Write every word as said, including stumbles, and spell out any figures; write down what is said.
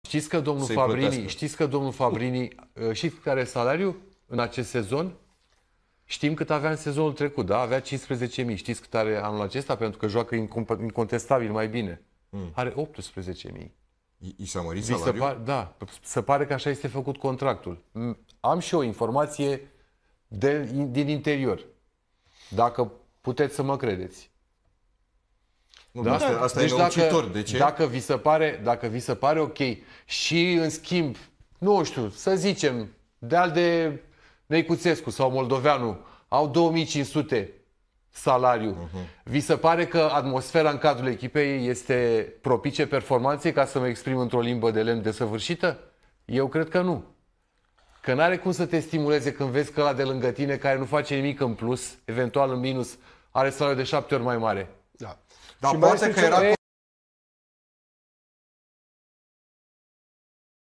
Știți că domnul Fabrini, știți că domnul Fabrini, știți care e salariul în acest sezon? Știm cât avea în sezonul trecut, da? Avea cincisprezece mii. Știți cât are anul acesta? Pentru că joacă incontestabil mai bine. Mm. Are optsprezece mii. I s-a mărit salariul? Par, da, se pare că așa este făcut contractul. Am și o informație de, din interior. Dacă puteți să mă credeți. Nu, da? Asta, asta deci e năucitor. De ce? Dacă vi se pare, dacă vi se pare ok și în schimb, nu știu, să zicem, de-al de Neicuțescu sau Moldoveanu au două mii cinci sute salariu. Uh-huh. Vi se pare că atmosfera în cadrul echipei este propice performanței, ca să mă exprim într-o limbă de lemn desăvârșită? Eu cred că nu. Că n-are cum să te stimuleze când vezi că ăla de lângă tine, care nu face nimic în plus, eventual în minus, are salariul de șapte ori mai mare. Da. Dar poate că era